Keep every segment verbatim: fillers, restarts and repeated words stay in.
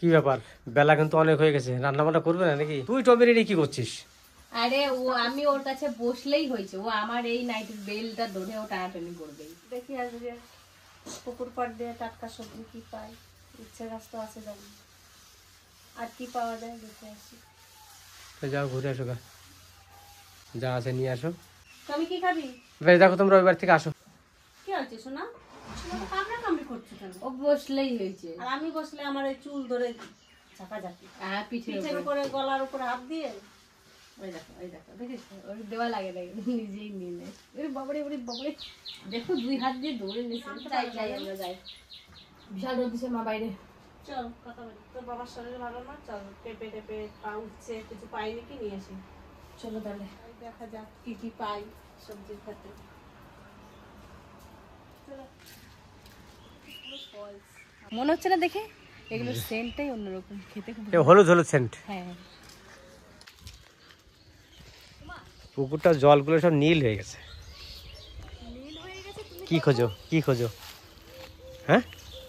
কি ব্যাপার, বেলা কিন্তু অনেক হয়ে গেছে, রান্না বান্না করবে না নাকি? তুই টমেরি কি করছিস? আরে ও আমি ওর কাছে বসলেই হয়েছে, ও আমার এই নাইটের বেলটা ধরে ও টানাটানি করবে। দেখি আজকে পুকুর পাড় দিয়ে টাটকা সবজি কি পাই, ইচ্ছে গাছ তো আছে জানি, আর কি পাওয়া যায় দেখে আসি। যাও ঘুরে আসো, গা যা আছে নিয়ে আসো। তুমি কি খাবি? বেশ, দেখো তোমরা ওই বাড়ি থেকে আসো। কি হয়েছে শোনা? কামড়া কামড়ি করছো কেন? ও বসলেই হয়েছে। আর আমি বসলে আমার এই চুল ধরে ঝাঁকাঝাঁকি, হ্যাঁ পিঠে পিঠের উপরে গলার উপরে হাত দিয়ে। ওই দেখো ওই দেখো দেখিস, ওর দেওয়া লাগে না, নিজেই নিয়ে নেয়। ওরে বাবারে ওরে বাবারে, দেখো দুই হাত দিয়ে দৌড়ে নিচ্ছে। যাই যাই আমরা যাই, বিশাল রোদ দিছে মা বাইরে। চল কথা বলি, তোর বাবার শরীর ভালো না, চল পেঁপে টেপে পা উঠছে, কিছু পাই নাকি নিয়ে আসি। চলো তাহলে দেখা যাক কি কি পাই সবজির খাতে। মনে হচ্ছে না দেখে, এগুলো সেন্টটাই অন্যরকম, খেতে খুব হলুদ হলুদ সেন্ট। হ্যাঁ পুকুরটা জলগুলো সব নীল হয়ে গেছে। কি খোঁজো কি খোঁজো? হ্যাঁ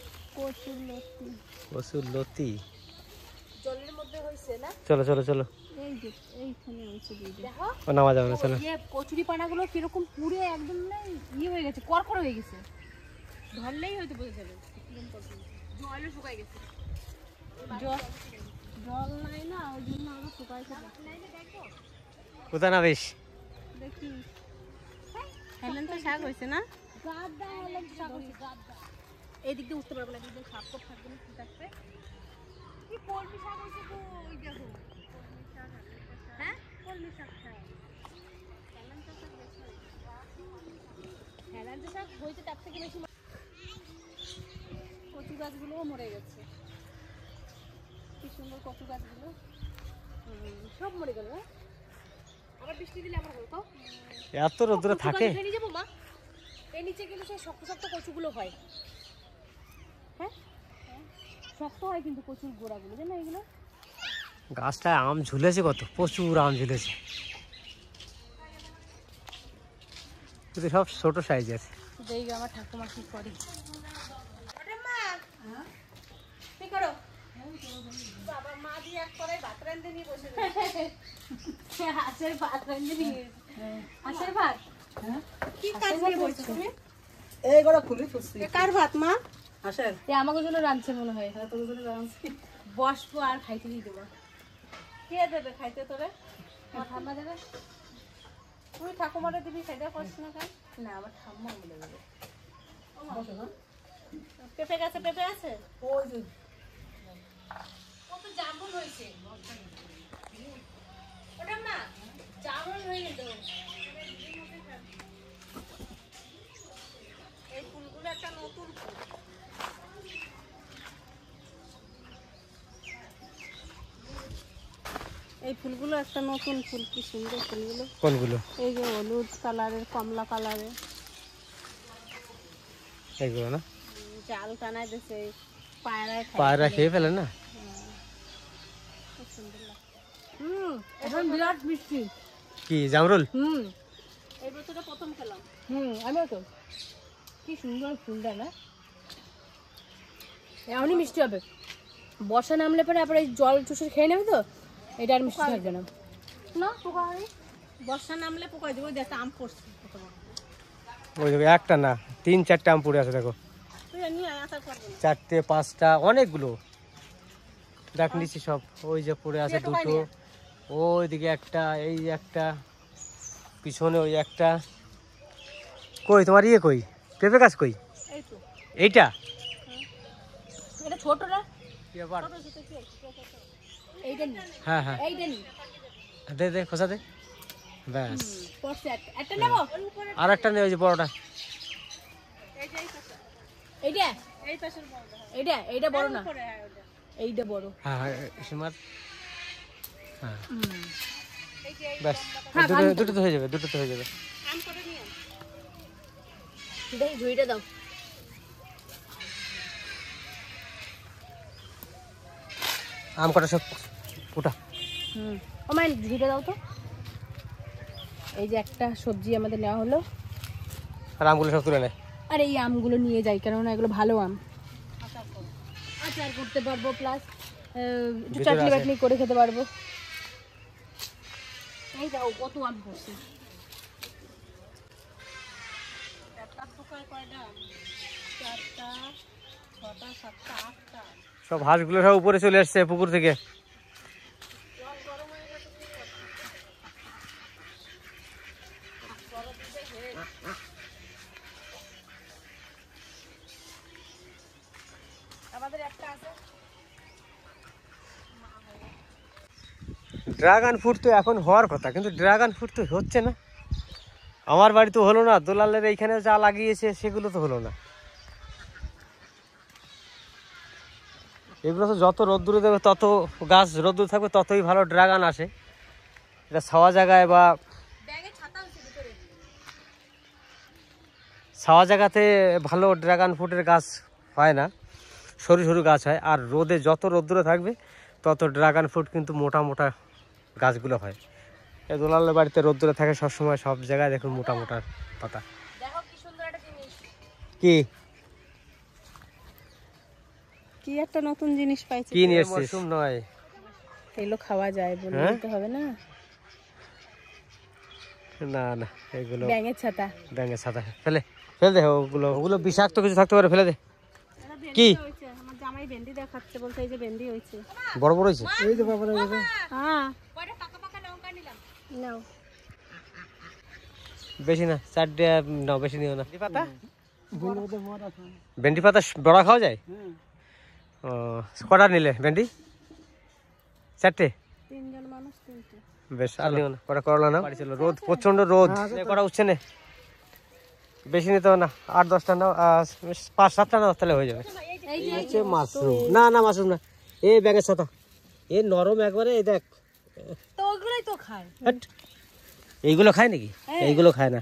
কচুর লতি। জলের মধ্যে হইছে না? চলো চলো চলো, এই যে এইখানে হইছে দিদি। দেখো ও নামা যাবে না, চলো। এই কচুরি পানাগুলো কিরকম পুড়ে একদম না ইয়ে হয়ে গেছে, করকর হয়ে গেছে, ধরলেই হয়তো বোঝা যাবে। জলও শুকাই গেছে, জল জল নাই না, ওই জন্য আরো শুকাইছে। কোথায় নামিস? দেখি হেলেন তো শাক হয়েছে না? গাদা হেলেন শাক হয়েছে, গাদা। এই দিক দিয়ে উঠতে পারবো না, একদম সাপ কপ থাকবে না, কি থাকবে? কি কলমি শাক হয়েছে গো, ওই দেখো কলমি শাক। হ্যাঁ কলমি শাক খায়, হেলেন তো শাক বেশি হয়েছে। হেলেন তো শাক হয়েছে তার থেকে বেশি। কচু গাছগুলোও মরে গেছে, কি সুন্দর কচু গাছগুলো সব মরে গেল। আবার বৃষ্টি দিলে আবার হতো, এত রোদ্রে থাকে। নিয়ে যাবো মা, এই নিচে গেলে সেই শক্ত শক্ত কচুগুলো হয়। হ্যাঁ শক্ত হয় কিন্তু কচুর গোড়াগুলো, জানো এগুলো। গাছটায় আম ঝুলেছে, কত প্রচুর আম ঝুলেছে, কিন্তু সব ছোট সাইজের। দেখি আমার ঠাকুমা কি করে। কি করো বাবা? মা দিয়ে এক করে ভাত রান্ধে নিয়ে বসে হাঁসের ভাত রান্ধে নিয়ে। হাঁসের ভাত কি কাজ নিয়ে বসছো তুমি? এই গড়া খুলি ফুসি। কার ভাত মা? হাঁসের। এ আমাকে জন্য রাঁধছে মনে হয়। হ্যাঁ তোর জন্য রাঁধছি। বসবো আর খাইতে দিয়ে দেবো। কে দেবে খাইতে তোরে? আমার ঠাম্মা দেবে। তুই ঠাকুমারে দিবি, খাইতে পারছিস না কেন? না আমার ঠাম্মা বলে দেবে। বসো না। পেঁপে গাছে পেঁপে আছে? ওই যে কত জামরুল হয়েছে, ওটা না জামরুল হয়ে গেল। এই ফুলগুলো একটা নতুন ফুল। এই ফুলগুলো একটা নতুন ফুল, কি সুন্দর ফুলগুলো। কোনগুলো? এই যে হলুদ কালারের, কমলা কালারের, এইগুলো না? জাল টানায় দিছে, পায়রায় খায়। পায়রা খেয়ে ফেলে না? খুব সুন্দর লাগে। হুম এখন বিরাট মিষ্টি। কি জামরুল? হুম এই বছরে প্রথম খেলাম। হুম আমিও তো। কি সুন্দর ফুলটা না, এমনই মিষ্টি হবে। বর্ষা নামলে পরে আবার এই জল চুষে খেয়ে নেবে তো, এটা আর মিষ্টি থাকবে না। না পোকা হয়, বর্ষা নামলে পোকা দেবো। দেখ আম পড়ছে, ওই দেখো, একটা না তিন চারটে আম পড়ে আছে, দেখো তুই নিয়ে আশা করবো না। চারটে পাঁচটা অনেকগুলো দেখ নিচ্ছি সব। ওই যে পড়ে আছে দুটো, ওইদিকে একটা, এই একটা, পিছনে ওই একটা। কই তোমার ইয়ে কই, পেঁপে গাছ কই? এই তো এইটা এটা ছোট না, কি ব্যাপার? এইটা নি, হ্যাঁ হ্যাঁ এইটা নি। দে দে খোসা দে, ব্যাস। পড়ছে একটা, একটা নেবো। আর একটা নেই, ওই যে বড়টা। এই যে এই পাশে, এইটা এই পাশের বড়টা। এইটা এইটা বড় না, পরে হ্যাঁ ওটা। এইটা বড়। হ্যাঁ হ্যাঁ সীমার, হ্যাঁ এই যে ব্যাস। হ্যাঁ, দুটো দুটো তো হয়ে যাবে, দুটো তো হয়ে যাবে। আম করে নিয়ে দেখি ঝুড়িটা দাও। আম কটা সব ওটা। হুম ও মাই ঝুড়িটা দাও তো। এই যে একটা সবজি আমাদের নেওয়া হলো, আর আমগুলো সব তুলে নেয়। আর এই আমগুলো নিয়ে যাই, কেননা এগুলো ভালো আম, আচার করতে পারবো, প্লাস একটু ভিতরে চাটনি আছে। বাটনি করে খেতে পারবো। এই দাও কত আম বসে। একটা পোকায় কয়টা? চারটা, ছটা, সাতটা, আটটা। সব হাঁসগুলো সব উপরে চলে এসছে পুকুর থেকে। আমাদের একটা আছে। ড্রাগন ফ্রুট তো এখন হওয়ার কথা, কিন্তু ড্রাগন ফ্রুট তো হচ্ছে না। আমার বাড়ি তো হলো না, দোলালের এইখানে যা লাগিয়েছে সেগুলো তো হলো না। এগুলো তো যত রোদ্দুরে দেবে তত গাছ রোদ্দুর থাকবে ততই ভালো ড্রাগন আসে। এটা ছাওয়া জায়গায় বা ব্যাগে ছাতা হচ্ছে ভিতরে। ছাওয়া জায়গাতে ভালো ড্রাগন ফ্রুটের গাছ হয় না, সরু সরু গাছ হয়। আর রোদে যত রোদ্দুরে থাকবে তত ড্রাগন ফ্রুট কিন্তু মোটা মোটা গাছগুলো হয়। এই দোলালের বাড়িতে রোদ্দুরে থাকে সবসময়, সব জায়গায় দেখুন মোটা মোটা পাতা। দেখো কি সুন্দর একটা জিনিস। কি কি একটা নতুন জিনিস পাইছি। কি নিয়ে এসছিস? মশরুম নয়, এগুলো খাওয়া যায় বলে হ্যাঁ? দিতে হবে না। না না এগুলো ব্যাঙের ছাতা। ব্যাঙের ছাতা। ফেলে ফেলে দে ওগুলো, ওগুলো বিষাক্ত কিছু থাকতে পারে, ফেলে দে। কি আমার জামাই ভেন্ডি দেখাচ্ছে, বলছে এই যে ভেন্ডি হয়েছে। বড় বড় হয়েছে? এই তো বাবা হ্যাঁ কয়টা পাকা পাকা লঙ্কা নিলাম। নাও বেশি না, চারটে নাও, বেশি নিও না। পাতা ভেন্ডি পাতা বড়া খাওয়া যায়? ও কটা নিলে ভেন্ডি? চারটে? তিনজন মানুষ তিনটে। বেশ, আর নিও না। কটা করলা নাও। বাড়ি চলো, রোদ প্রচন্ড রোদ। নে, কটা উঠছে নে, বেশি নিতে হবে না, আট দশটা নাও, আহ, পাঁচ সাতটা নাও, তাহলে হয়ে যাবে। এই হচ্ছে মাশরুম। না না মাশরুম না, এই ব্যাঙের ছাতা, এ নরম একবারে। এই দেখ, তো ওগুলোই তো খায়। হাট। এইগুলো খায় নাকি? এইগুলো খায় না,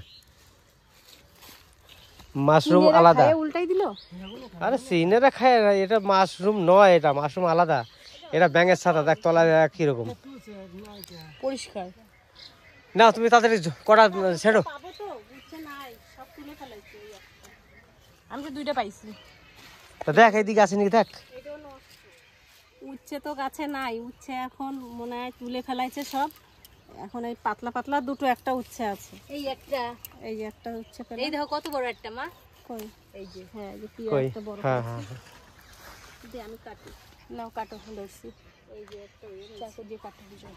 মাশরুম আলাদা। উল্টাই দিল। আরে সিনেরা খায় না, এটা মাশরুম নয়, এটা মাশরুম আলাদা। এটা ব্যাঙের ছাতা, দেখ তলায় কিরকম পরিষ্কার। না। তুমি তাড়াতাড়ি কটা ছেড়ো। পাবো তো, উঠছে নাই, সব তুলে ফেলাইছে। এই একটা। আমি তো দুইটা পাইছি। তা দেখ এইদিকে আছে নাকি দেখ। এটাও নষ্ট। উচ্ছে তো গাছে নাই, উচ্ছে এখন মনে হয় তুলে ফেলাইছে সব। এখন এই পাতলা পাতলা দুটো একটা উচ্ছে আছে। এই একটা, এই যে একটা উচ্ছে পেলাম। এই দেখো কত বড় একটা মা। কই? এই যে হ্যাঁ, এই যে কি কই? একটা বড়। হ্যাঁ হ্যাঁ হ্যাঁ। দে আমি কাটি। নাও কাটো, ধরছি। এই যে একটা চাকু দিয়ে কাটো দুটো।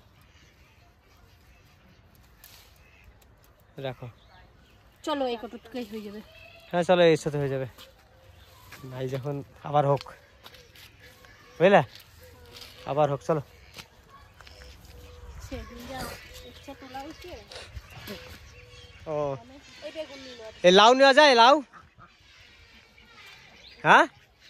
রাখো। চলো এই কত টুকাই হয়ে যাবে। হ্যাঁ চলো, এর সাথে হয়ে যাবে। ভাই যখন আবার হোক, বুঝলে, আবার হোক। চলো। সেদিন যা উচ্ছে তোলা হয়েছে। ও এই বেগুন নিল। এই লাউ নেওয়া যায়? লাউ? হ্যাঁ,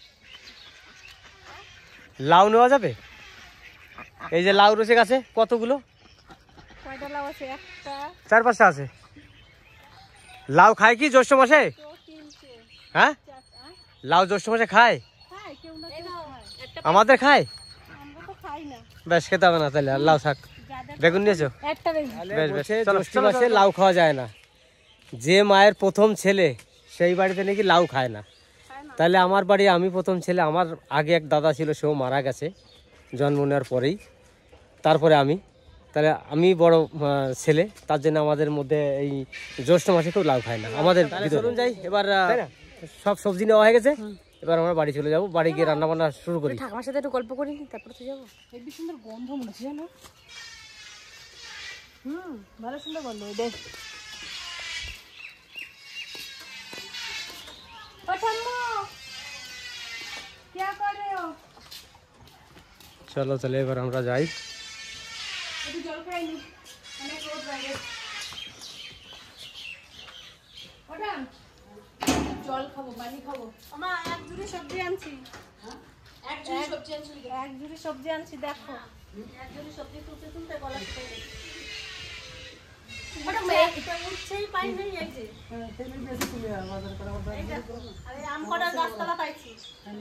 লাউ নেওয়া যাবে? এই যে লাউ রয়েছে গাছে, কতগুলো? কয়টা লাউ আছে? একটা, চার পাঁচটা আছে। লাউ খায় কি জ্যৈষ্ঠ মাসে? তো তিনটে, হ্যাঁ, চারটা। লাউ জ্যৈষ্ঠ মাসে খায়? খাই কেউ না কেউ খায়। একটা আমাদের খায়? আমরা তো খাই না। বেশ, খেতে হবে না তাহলে, আর লাউ থাক। যাদের বেগুন নিয়েছো? একটা বেশি। বেশ বেশ, চলো। জ্যৈষ্ঠ মাসে লাউ খাওয়া যায় না। যে মায়ের প্রথম ছেলে সেই বাড়িতে নাকি লাউ খায় না। খায় না। তাহলে আমার বাড়ি, আমি প্রথম ছেলে, আমার আগে এক দাদা ছিল, সেও মারা গেছে জন্ম নেওয়ার পরেই, তারপরে আমি। তাহলে আমি বড় আহ, ছেলে, তার জন্য আমাদের মধ্যে এই জ্যৈষ্ঠ মাসে কেউ লাউ খায় না আমাদের ভিতরে। যাই এবার, আহ, সব সবজি নেওয়া হয়ে গেছে, এবার আমরা বাড়ি চলে যাব। বাড়ি গিয়ে রান্না বান্না শুরু করি। ঠাকুমার সাথে একটু গল্প করি, তারপর তো যাবো। হেবি সুন্দর গন্ধ মনে হচ্ছে জানো। হুম, ভালো সুন্দর গন্ধ। দেখ চলো তাহলে এবার আমরা যাই। জল খাইনি, অনেক রোদ বাইরে। জল খাবো, পানি খাবো। আমা এক ঝুড়ি সবজি আনছি। এক ঝুড়ি সবজি আনছি। এক ঝুড়ি সবজি আনছি, দেখো। এক ঝুড়ি সবজি তুলতে তুলতে গলা শুকিয়ে গেছে। উঠছেই পাই নাই। এই যে আমি আম কটা গাছতলা পাইছি।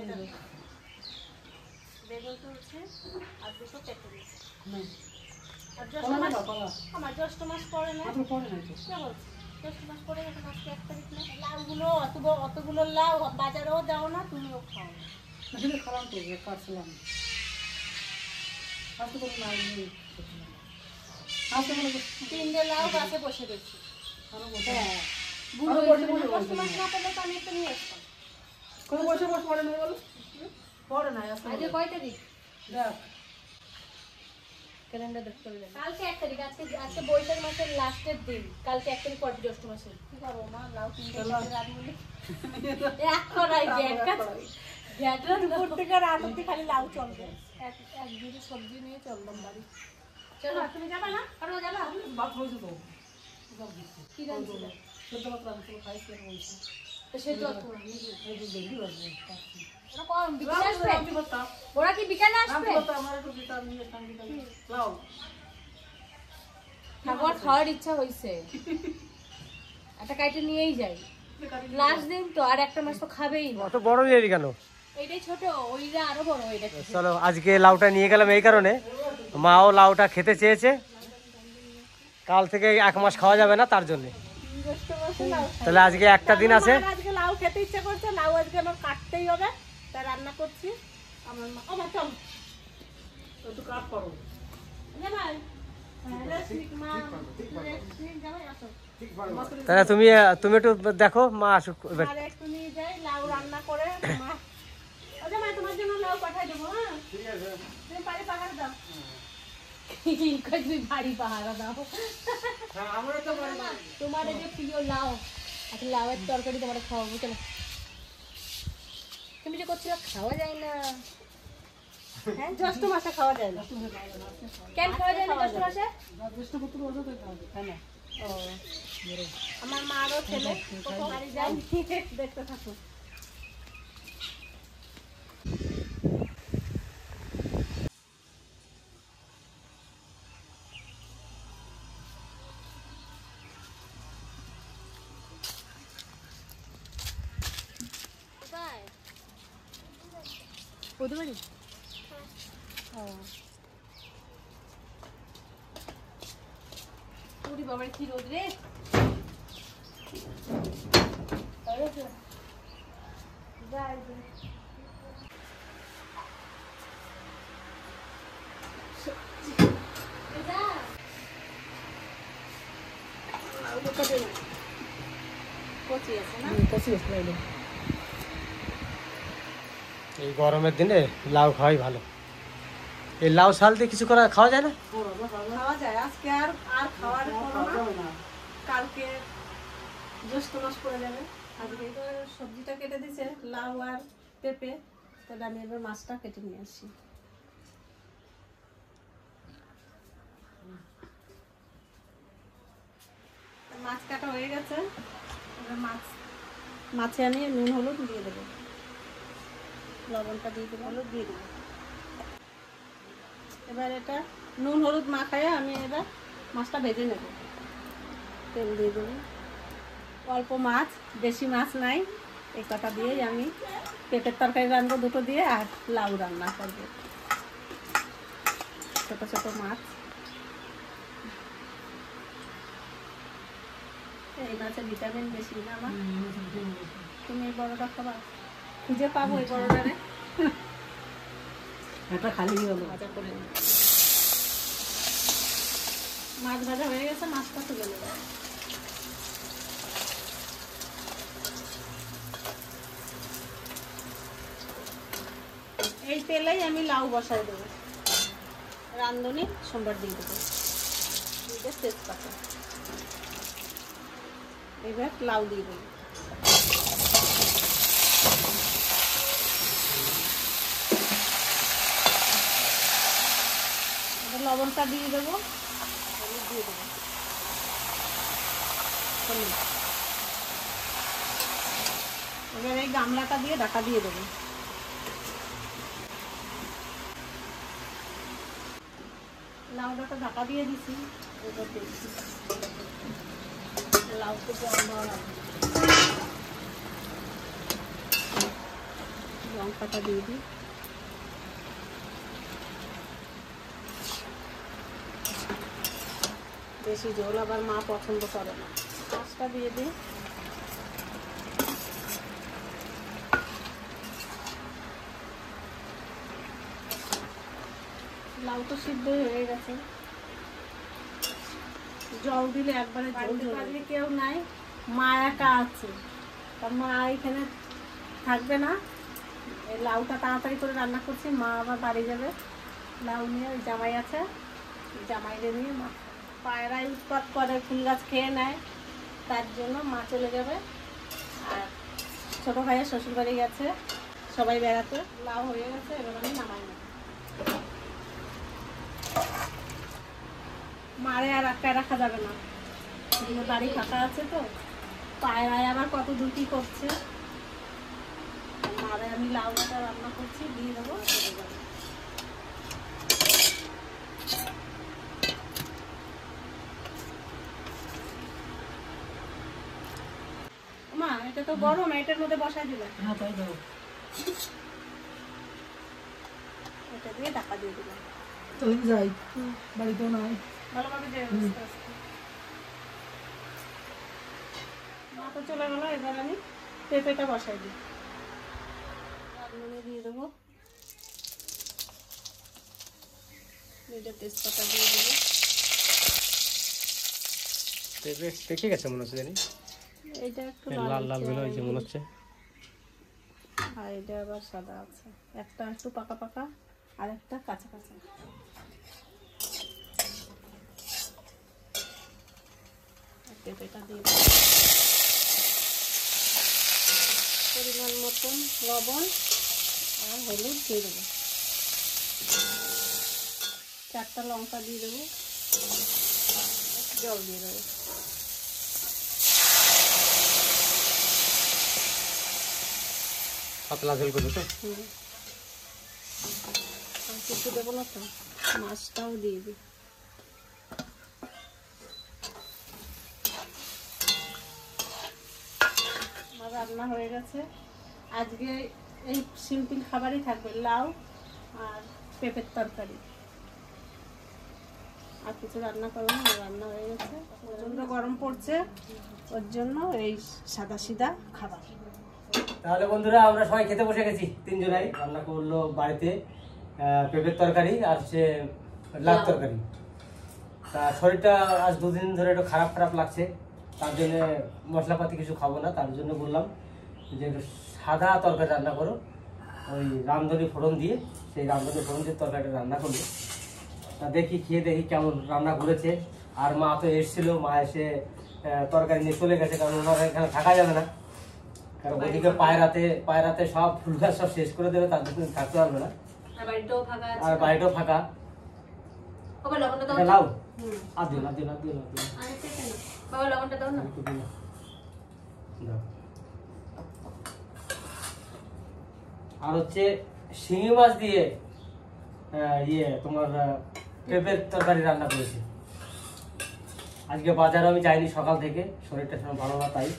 বেগুন তুলছে আর দুটো কেটে দিচ্ছে। আর জ্যৈষ্ঠ মাস, আমার জ্যৈষ্ঠ মাস পড়ে না। কে বলছে? জ্যৈষ্ঠ মাস পড়ে গেছে, আজকে এক তারিখ না। লাউগুলো অত বড়, অতগুলো লাউ বাজারেও দাও না, তুমিও খাও। হাসতে বলো না এই হাসতে বলো তিনটে লাউ গাছে বসে রয়েছে। আরো বসে হ্যাঁ আরো বসে বসে দশ মাস না পেলে তো আমি একটা নিয়ে আসতাম। কোন বসে বসে পড়ে না বলো পড়ে না আজকে আজকে কয় তারিখ? দেখ ক্যালেন্ডার দেখতে হবে জানি। কালকে এক তারিখ, আজকে আজকে বৈশাখ মাসের লাস্টের দিন, কালকে এক তারিখ পর জ্যৈষ্ঠ মাসের। কি করবো মা, লাউ তিনটে সাথে রাত মিলে এক কড়াই গ্যাট কাজ গ্যাটরা দুপুর থেকে রাত অব্দি খালি লাউ চলবে। এক এক দিনে সবজি নিয়ে চললাম বাড়ি। চলো তুমি যাবা না? আরো যাবা? বাপ হইছে তো সব দিচ্ছে কি রান্না? সেটা মাত্র আমি তো খাইছি আর বলছি তো সে তো আর এই যে দেখি বাজে ওরা কম বিকালে আসবে? আমি বলতাম ওরা কি বিকালে আমি আসবে? বলতাম আমার একটু দিতাম নিয়ে টাঙ্গি টাঙ্গি লাও ঠাকুর খাওয়ার ইচ্ছা হইছে, একটা কাইটে নিয়েই যাই। লাস্ট দিন তো, আর একটা মাস তো খাবেই না। অত বড় নিয়ে এলি কেন? এইটাই ছোট, ওইটা আরো বড়। ওইটা চলো আজকে লাউটা নিয়ে গেলাম এই কারণে, মাও লাউটা খেতে চেয়েছে, কাল থেকে এক মাস খাওয়া যাবে না তার জন্য। তাহলে আজকে একটা দিন আছে। আমার আজকে লাউ খেতে ইচ্ছা করছে, লাউ আজকে আমার কাটতেই হবে, তাই রান্না করছি। আমার মা ও মা চল একটু কাট করো জামাই, রেশমিক মা রেশমিক জামাই আসো। তাহলে তুমি তুমি একটু দেখো মা আসুক এবার। আর একটু নিয়ে যাই লাউ রান্না করে। মা ও জামাই তোমার জন্য লাউ পাঠাই দেবো। হ্যাঁ ঠিক আছে, তুমি বাড়ি পাহাড় দাও। কই তুমি বাড়ি পাহাড় দাও? হ্যাঁ আমরা তো বড় তোমার এই যে প্রিয় লাউ, আচ্ছা লাউয়ের তরকারি তোমার খাওয়াবো। চলো, তুমি যে করছিলে খাওয়া যায় না। হ্যাঁ জ্যৈষ্ঠ মাসে খাওয়া যায় না। কেন খাওয়া যায় না জ্যৈষ্ঠ মাসে? চেষ্টা করতে বলছো তো তাই না ও আমার মারও ছেলে বাড়ি যায়, দেখতে থাকো। ওদের বাড়ি? ও পুরি বাবার কি রোদ রে। কচি আছে না? কষি আছে লাইলে এই গরমের দিনে লাউ খাওয়াই ভালো। এই লাউ শাল দিয়ে কিছু করা খাওয়া যায় না? খাওয়া যায় আজকে আর আর খাওয়ার কোনো না কালকে জ্যৈষ্ঠ মাস পড়ে যাবে। আজকে তো সবজিটা কেটে দিছে লাউ আর পেঁপে, তাহলে আমি এবার মাছটা কেটে নিয়ে আসি। মাছ কাটা হয়ে গেছে, এবার মাছ মাছে আমি নুন হলুদ দিয়ে দেবো, লবণটা দিয়ে দেবো, হলুদ দিয়ে দেবো। এবার এটা নুন হলুদ মাখায় আমি এবার মাছটা ভেজে নেব। তেল দিয়ে দেবো, অল্প মাছ, বেশি মাছ নাই, এই কটা দিয়েই আমি পেঁপের তরকারি রান্না দুটো দিয়ে আর লাউ রান্না করবো। ছোটো ছোটো মাছ, এই মাছে ভিটামিন বেশি না আমার। তুমি এই বড়টা খাবা? খুঁজে পাবো এই বড়টারে, এটা খালি হলো ভাজা করে নেব। মাছ ভাজা হয়ে গেছে, মাছটা তুলে নেব। এই তেলেই আমি লাউ বসাই দেবো, রাঁধুনি সোমবার দিয়ে দেবো, দিয়ে তেজপাতা। এবার লাউ দিয়ে দেবো, এবার লবণটা দিয়ে দেবো, হলুদ দিয়ে দেবো, হলুদ। এবার এই গামলাটা দিয়ে ঢাকা দিয়ে দেবো। লাউটা ঢাকা দিয়ে দিছি, এবার দেখছি লাউ তো লঙ্কাটা দিয়ে দিই, বেশি ঝোল আবার মা পছন্দ করে না। মাছটা দিয়ে দিই, লাউ তো সিদ্ধ হয়ে গেছে, জল দিলে একবারে বাড়িতে কেউ নাই, মা একা আছে, তার মা এখানে থাকবে না, এই লাউটা তাড়াতাড়ি করে রান্না করছি, মা আবার বাড়ি যাবে, লাউ নিয়ে ওই জামাই আছে, জামাইরে নিয়ে মা পায়রায় উৎপাত করে, ফুল গাছ খেয়ে নেয়, তার জন্য মা চলে যাবে। আর ছোটো ভাইয়ের শ্বশুর বাড়ি গেছে, সবাই বেড়াতে। লাউ হয়ে গেছে, এবার আমি নামাই না, মারে আর একটা রাখা যাবে না, বাড়ি ফাঁকা আছে তো, পায়রায় আবার কত দুটি করছে, মারে আমি লাউটা রান্না করছি, দিয়ে দেবো, চলে যাবে। মা এটা তো গরম, এটার মধ্যে বসাই দিবে। হ্যাঁ তাই দাও, এটা দিয়ে ঢাকা দিয়ে দিলাম। তো যাই, বাড়িতেও নাই। ভালোভাবে দিয়ে আস্তে আস্তে। মা তো চলে গেল, এবার আমি পেঁপেটা বসাই দিই, নুনে দিয়ে দেবো, এটা তেজপাতা দিয়ে দেবো। পেঁপে পেকে গেছে মনে হচ্ছে, জানি এইটা একটু লাল লাল বেলা হয়েছে মনে হচ্ছে। আর এটা আবার সাদা আছে, একটা একটু পাকা পাকা আর একটা কাঁচা কাঁচা। পেঁপেটা দিয়ে দেবো, পরিমাণ মতন লবণ আর হলুদ দিয়ে দেবো, চারটা লঙ্কা দিয়ে দেবো, জল দিয়ে দেবো। পাতলা ঝোল করবে তো? হুম, আর কিছু দেবো না তো, মাছটাও দিয়ে দিই। আমার রান্না হয়ে গেছে, আজকে এই সিম্পল খাবারই থাকবে, লাউ আর পেঁপের তরকারি, আর কিছু রান্না করবো না, রান্না হয়ে গেছে। প্রচণ্ড গরম পড়ছে, ওর জন্য এই সাদা সিধা খাবার। তাহলে বন্ধুরা আমরা সবাই খেতে বসে গেছি, তিনজনাই রান্না করলো বাড়িতে আহ, পেঁপের তরকারি আর হচ্ছে লাউ তরকারি। তা শরীরটা আজ দুদিন ধরে একটু খারাপ খারাপ লাগছে, তার জন্য মশলাপাতি কিছু খাবো না, তার জন্য বললাম যে একটু সাদা তরকারি রান্না করো, ওই রামধনি ফোড়ন দিয়ে, সেই রামধনি ফোড়ন দিয়ে তরকারিটা রান্না করলো। তা দেখি খেয়ে দেখি কেমন রান্না করেছে। আর মা তো এসেছিলো, মা এসে আহ, তরকারি নিয়ে চলে গেছে, কারণ ওনারা এখানে থাকা যাবে না, কারণ ওদিকে পায়রাতে পায়রাতে সব ফুল গাছ সব শেষ করে দেবে, তার জন্য থাকতে পারবে না, আর বাড়িটাও ফাঁকা আছে। আর বাড়িটাও ফাঁকা। বাবা লবণটা দাও এটা তো। লাউ হুম, আর দিন আর দিন আর দিন আর দিন আরেকটা কেন? বাবা লবণটা দাও না। একটু দিন। দাও। আর হচ্ছে শিঙি মাছ দিয়ে আহ, ইয়ে তোমার আহ, পেঁপের তরকারি রান্না করেছি। আজকে বাজারে আমি যাইনি সকাল থেকে, শরীরটা সেরকম ভালো না, তাই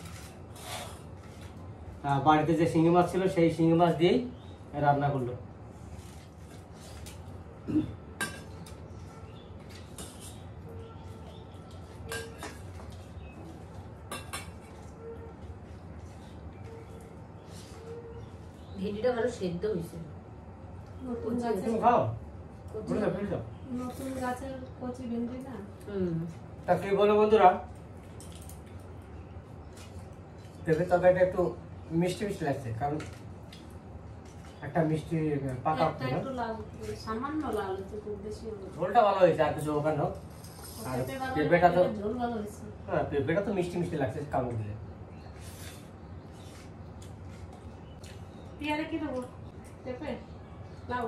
আহ, বাড়িতে যে শিঙি মাছ ছিল সেই শিঙি মাছ দিয়েই রান্না করলো। ভেন্ডিটা ভালো সেদ্ধ হয়েছে। নতুন গাছের তুমি খাও, কচি, বলে দাও, ফেলে দাও। নতুন গাছের কচি ভেন্ডি না। হুম। তা কি বলো বন্ধুরা, পেঁপের তরকারিটা একটু মিষ্টি মিষ্টি লাগছে, কারণ একটা মিষ্টি পাকা একটা একটু লাল, সামান্য লাল হচ্ছে, খুব বেশি হলো না। ঝোলটা ভালো হয়েছে, আর কিছু ওখানে হোক। আর পেঁপে ভালো পেঁপেটা তো লাগে, ঝোল ভালো হয়েছে। হ্যাঁ পেঁপেটা তো মিষ্টি মিষ্টি লাগছে কামড় দিলে। পেয়ারে কি দেবো? পেঁপে, লাউ,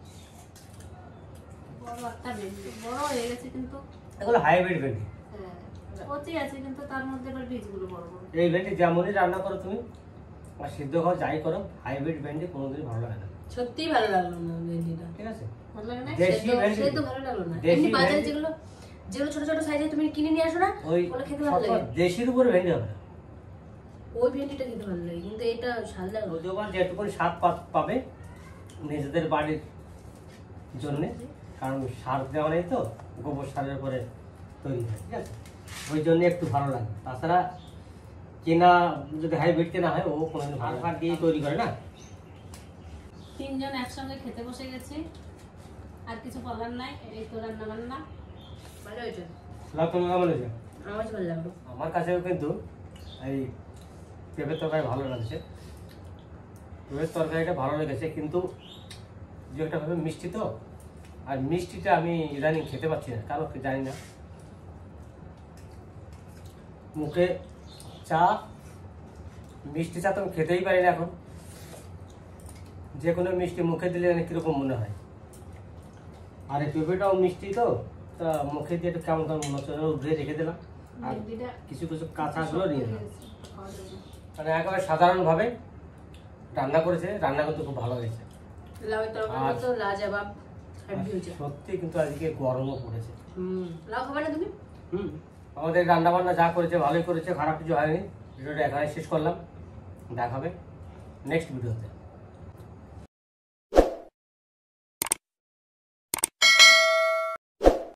বড় একটা ভেন্ডি, বড় হয়ে গেছে কিন্তু এগুলো হাইব্রিড ভেন্ডি। হ্যাঁ, কচি আছে কিন্তু তার মধ্যে আবার বীজগুলো বড় বড়। এই ভেন্ডি যেমনই রান্না করো তুমি, আর সিদ্ধ খাও যাই করো, হাইব্রিড ভেন্ডি কোনোদিনই ভালো লাগে না, সত্যিই ভালো লাগলো না ভেন্ডিটা। ঠিক আছে? ভালো লাগে না? দেশি সেদ্ধ- ভেন্ডি, সেদ্ধ ভালো লাগলো না। দেশি এমনি বাজারে ভেন্ডি। যেগুলো যেগুলো ছোট ছোট সাইজে তুমি কিনে নিয়ে আসো না, ওই ওগুলো খেতে ভালো সব লাগে। দেশির উপরে ভেন্ডি হবে না, ওই ভেন্ডিটা খেতে ভালো লাগে, কিন্তু এটা স্বাদ লাগলো। যদিও যেটুকুনি স্বাদ পা- পাবে নিজেদের বাড়ির জন্যে, কারণ সার দেওয়া নেই তো, গোবর সারের উপরে তৈরি হয়, ঠিক আছে? ওই জন্য একটু ভালো লাগে। তাছাড়া কেনা যদি হাইব্রিড কেনা হয়, ও কোনোদিন ভালো সার দিয়ে তৈরি করে না। তিনজন একসঙ্গে খেতে বসে গেছি, আর কিছু বলার নাই, এই তো রান্না বান্না। ভালো হয়েছে। লাভ তোমার কেমন হয়েছে? আমার কাছে ভালো লাগলো। আমার কাছেও কিন্তু এই পেঁপের তরকারি ভালো লাগছে, পেঁপের তরকারিটা ভালো লেগেছে, কিন্তু যে একটা ভাবে মিষ্টি তো, আর মিষ্টিটা আমি ইদানিং খেতে পাচ্ছি না, কারণ কি জানি না। মুখে চা, মিষ্টি চা তো আমি খেতেই পারি না এখন। যে কোনো মিষ্টি মুখে দিলে মানে কীরকম মনে হয়, আর এই পেঁপেটাও মিষ্টি তো, তা মুখে দিয়ে একটু কেমন কেমন মনে হচ্ছে, উঠে রেখে দিলাম। আর কিছু কিছু কাঁচাগুলো নিয়ে দিলাম। মানে একেবারে সাধারণভাবে রান্না করেছে, রান্না করতে খুব ভালো হয়েছে। লাউ তরকারি তো লাজবাব হেভি হয়েছে। সত্যি কিন্তু আজকে গরমও পড়েছে। হুম, লাউ খাবে না তুমি? হুম, আমাদের রান্না বান্না যা করেছে ভালোই করেছে, খারাপ কিছু হয়নি। ভিডিওটা এখানে শেষ করলাম, দেখাবে নেক্সট ভিডিওতে।